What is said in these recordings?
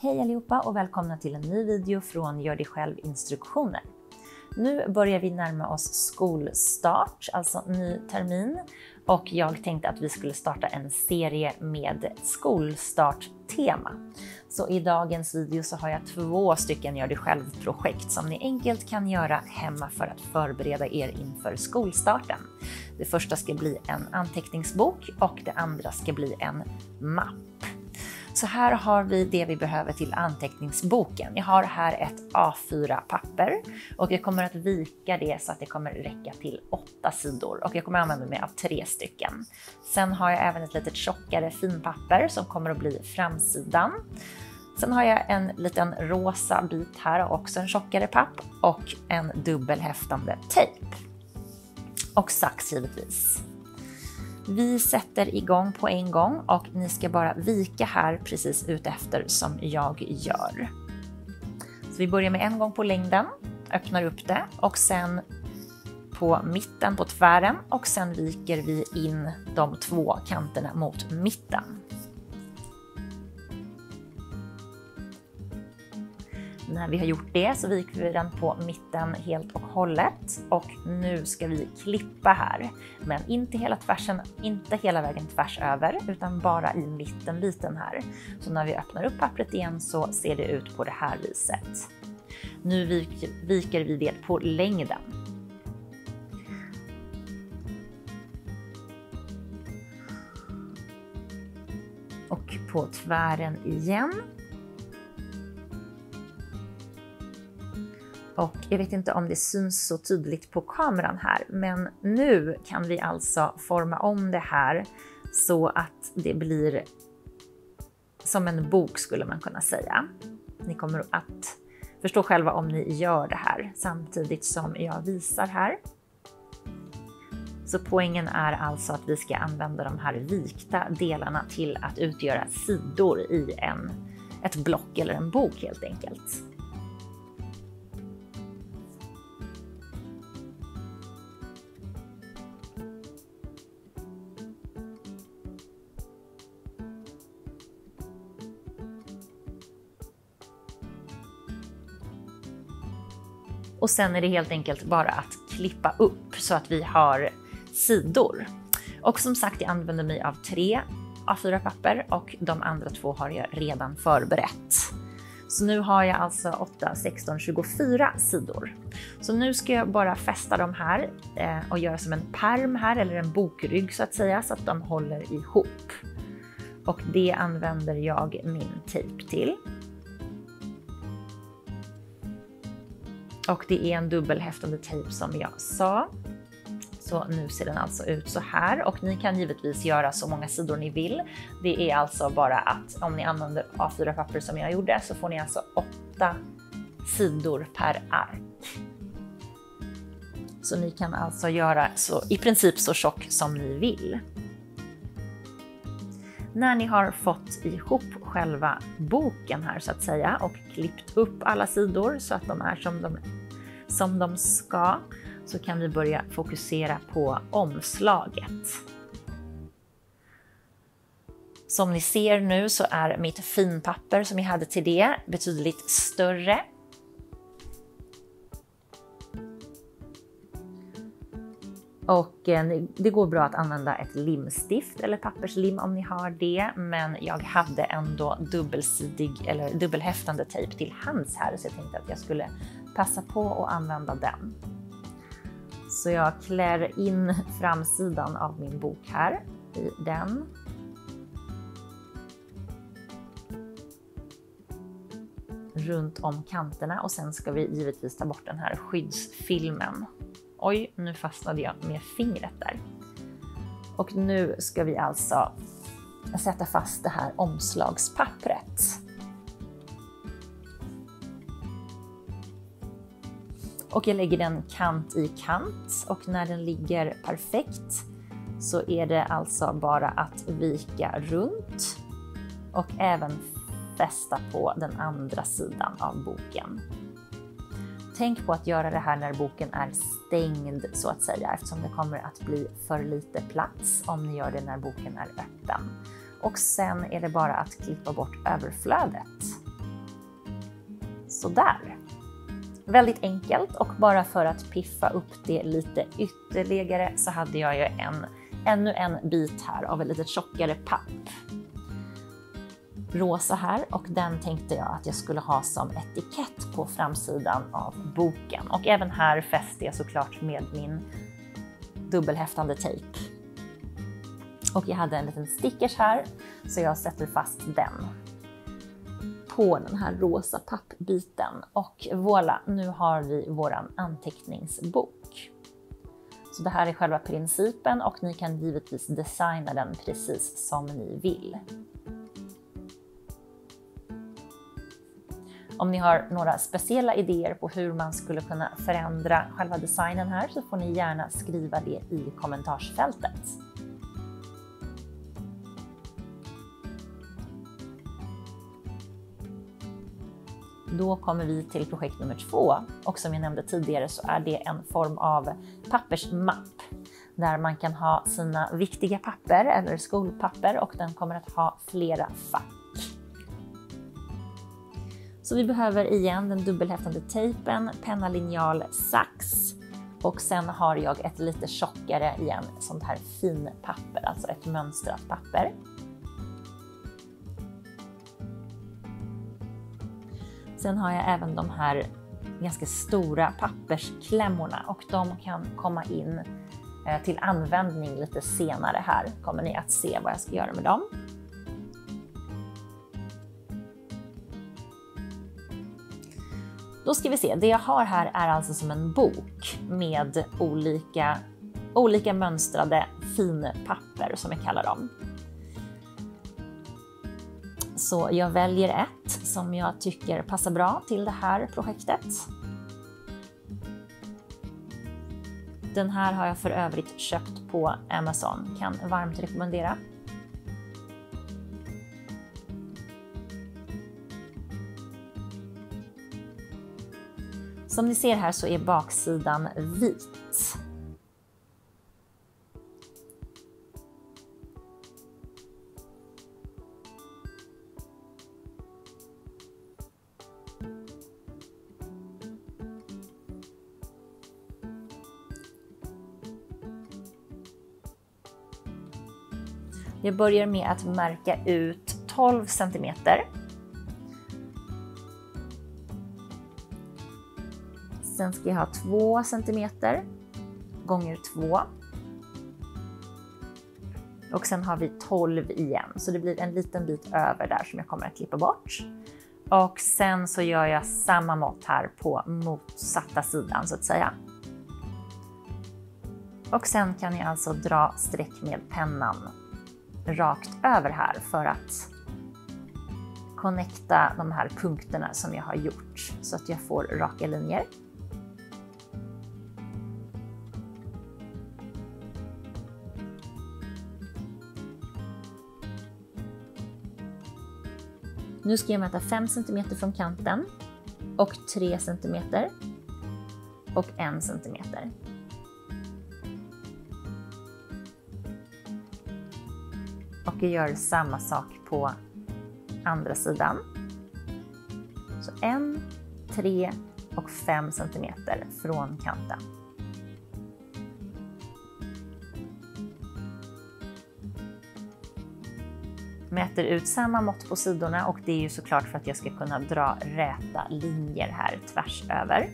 Hej allihopa och välkomna till en ny video från Gör det själv instruktioner. Nu börjar vi närma oss skolstart, alltså ny termin. Och jag tänkte att vi skulle starta en serie med skolstarttema. Så i dagens video så har jag 2 stycken Gör det själv-projekt som ni enkelt kan göra hemma för att förbereda er inför skolstarten. Det första ska bli en anteckningsbok och det andra ska bli en mapp. Så här har vi det vi behöver till anteckningsboken. Jag har här ett A4-papper och jag kommer att vika det så att det kommer räcka till 8 sidor. Och jag kommer använda mig av 3 stycken. Sen har jag även ett lite tjockare finpapper som kommer att bli framsidan. Sen har jag en liten rosa bit här och också en tjockare papp och en dubbelhäftande tejp. Och sax givetvis. Vi sätter igång på en gång och ni ska bara vika här precis utefter som jag gör. Så vi börjar med en gång på längden, öppnar upp det och sen på mitten på tvären och sen viker vi in de 2 kanterna mot mitten. När vi har gjort det så viker vi den på mitten helt och hållet och nu ska vi klippa här. Men inte hela vägen tvärs över utan bara i mitten här. Så när vi öppnar upp pappret igen så ser det ut på det här viset. Nu viker vi det på längden. Och på tvären igen. Och jag vet inte om det syns så tydligt på kameran här, men nu kan vi alltså forma om det här så att det blir som en bok skulle man kunna säga. Ni kommer att förstå själva om ni gör det här samtidigt som jag visar här. Så poängen är alltså att vi ska använda de här vikta delarna till att utgöra sidor i ett block eller en bok helt enkelt. Och sen är det helt enkelt bara att klippa upp så att vi har sidor. Och som sagt, jag använder mig av 3 A4-papper och de andra 2 har jag redan förberett. Så nu har jag alltså 8, 16, 24 sidor. Så nu ska jag bara fästa de här och göra som en pärm här eller en bokrygg så att säga så att de håller ihop. Och det använder jag min tejp till. Och det är en dubbelhäftande tejp som jag sa. Så nu ser den alltså ut så här. Och ni kan givetvis göra så många sidor ni vill. Det är alltså bara att om ni använder A4-papper som jag gjorde så får ni alltså 8 sidor per ark. Så ni kan alltså göra så i princip så tjock som ni vill. När ni har fått ihop själva boken här så att säga och klippt upp alla sidor så att de är som de ska så kan vi börja fokusera på omslaget. Som ni ser nu så är mitt finpapper som jag hade till det betydligt större. Och det går bra att använda ett limstift eller papperslim om ni har det. Men jag hade ändå dubbelsidig eller dubbelhäftande tejp till hands här så jag tänkte att jag skulle passa på att använda den. Så jag klär in framsidan av min bok här i den. Runt om kanterna och sen ska vi givetvis ta bort den här skyddsfilmen. Oj, nu fastnade jag med fingret där. Och nu ska vi alltså sätta fast det här omslagspappret. Och jag lägger den kant i kant och när den ligger perfekt så är det alltså bara att vika runt och även fästa på den andra sidan av boken. Tänk på att göra det här när boken är stängd så att säga eftersom det kommer att bli för lite plats om ni gör det när boken är öppen. Och sen är det bara att klippa bort överflödet. Sådär. Väldigt enkelt, och bara för att piffa upp det lite ytterligare så hade jag ju ännu en bit här av ett lite tjockare papp. Rosa här, och den tänkte jag att jag skulle ha som etikett på framsidan av boken. Och även här fäste jag såklart med min dubbelhäftande tejp. Och jag hade en liten stickers här, så jag sätter fast den på den här rosa pappbiten. Och voilà, nu har vi våran anteckningsbok. Så det här är själva principen, och ni kan givetvis designa den precis som ni vill. Om ni har några speciella idéer på hur man skulle kunna förändra själva designen här, så får ni gärna skriva det i kommentarsfältet. Då kommer vi till projekt nummer 2, och som jag nämnde tidigare så är det en form av pappersmapp där man kan ha sina viktiga papper eller skolpapper, och den kommer att ha flera fack. Så vi behöver igen den dubbelhäftande tejpen, penna, linjal, sax, och sen har jag ett lite tjockare igen sånt här fin papper, alltså ett mönstrat papper. Sen har jag även de här ganska stora pappersklämmorna, och de kan komma in till användning lite senare här. Kommer ni att se vad jag ska göra med dem. Då ska vi se, det jag har här är alltså som en bok med olika mönstrade finpapper som jag kallar dem. Så jag väljer ett som jag tycker passar bra till det här projektet. Den här har jag för övrigt köpt på Amazon, kan varmt rekommendera. Som ni ser här så är baksidan vit. Jag börjar med att märka ut 12 cm. Sen ska jag ha 2 cm gånger 2. Och sen har vi 12 igen, så det blir en liten bit över där som jag kommer att klippa bort. Och sen så gör jag samma mått här på motsatta sidan så att säga. Och sen kan jag alltså dra streck med pennan rakt över här för att connecta de här punkterna som jag har gjort så att jag får raka linjer. Nu ska jag mäta 5 cm från kanten och 3 cm och 1 cm. Och jag gör samma sak på andra sidan. Så 1, 3 och 5 cm från kanten. Mäter ut samma mått på sidorna, och det är ju såklart för att jag ska kunna dra räta linjer här tvärs över.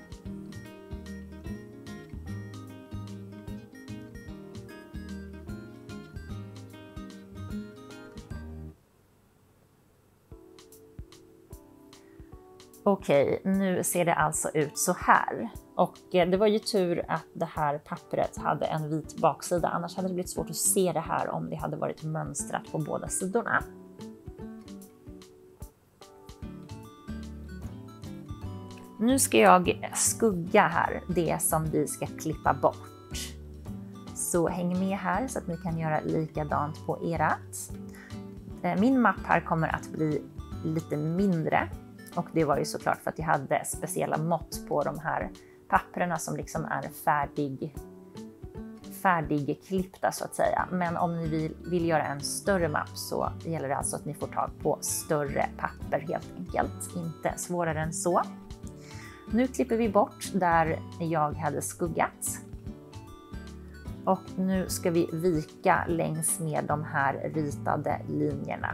Okej, nu ser det alltså ut så här. Och det var ju tur att det här pappret hade en vit baksida, annars hade det blivit svårt att se det här om det hade varit mönstrat på båda sidorna. Nu ska jag skugga här det som vi ska klippa bort. Så häng med här så att ni kan göra likadant på erat. Min mapp här kommer att bli lite mindre. Och det var ju såklart för att jag hade färdigklippta så att säga. Men om ni vill göra en större mapp så gäller det alltså att ni får tag på större papper helt enkelt. Inte svårare än så. Nu klipper vi bort där jag hade skuggat. Och nu ska vi vika längs med de här ritade linjerna.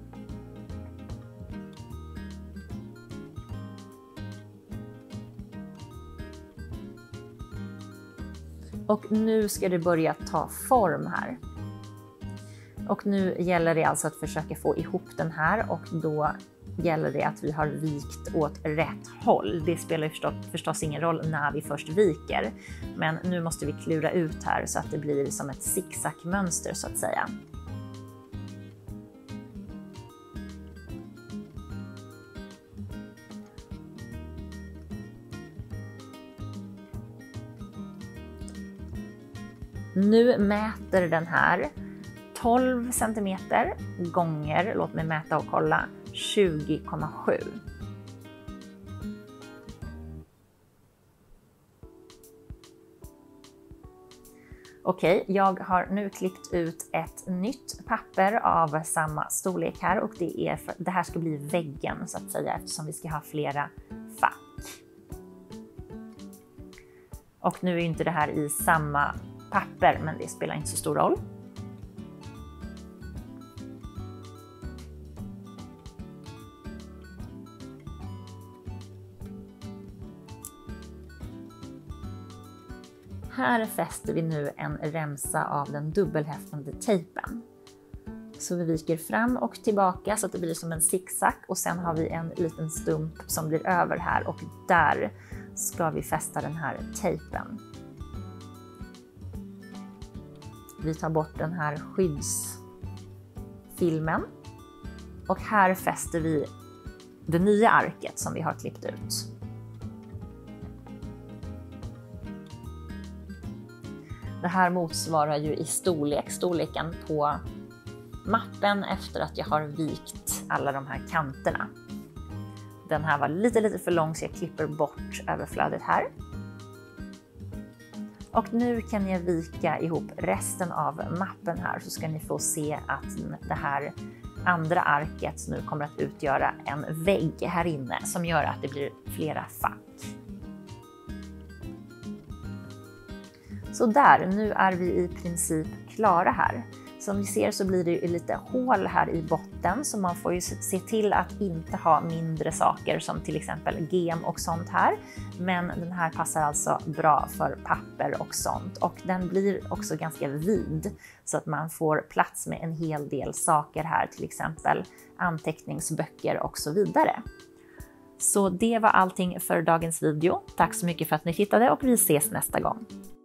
Och nu ska det börja ta form här. Och nu gäller det alltså att försöka få ihop den här och då gäller det att vi har vikt åt rätt håll. Det spelar förstås ingen roll när vi först viker. Men nu måste vi klura ut här så att det blir som ett zigzagmönster så att säga. Nu mäter den här 12 cm gånger, låt mig mäta och kolla, 20,7. Okej, jag har nu klippt ut ett nytt papper av samma storlek här och det här ska bli väggen så att säga eftersom vi ska ha flera fack. Och nu är inte det här i samma papper, men det spelar inte så stor roll. Här fäster vi nu en remsa av den dubbelhäftande tejpen. Så vi viker fram och tillbaka så att det blir som en zigzag och sen har vi en liten stump som blir över här och där ska vi fästa den här tejpen. Vi tar bort den här skyddsfilmen och här fäster vi det nya arket som vi har klippt ut. Det här motsvarar ju i storleken på mappen efter att jag har vikt alla de här kanterna. Den här var lite för lång så jag klipper bort överflödet här. Och nu kan jag vika ihop resten av mappen här så ska ni få se att det här andra arket nu kommer att utgöra en vägg här inne som gör att det blir flera fack. Så där, nu är vi i princip klara här. Som ni ser så blir det lite hål här i botten så man får ju se till att inte ha mindre saker som till exempel gem och sånt här. Men den här passar alltså bra för papper och sånt och den blir också ganska vid så att man får plats med en hel del saker här, till exempel anteckningsböcker och så vidare. Så det var allting för dagens video. Tack så mycket för att ni tittade och vi ses nästa gång.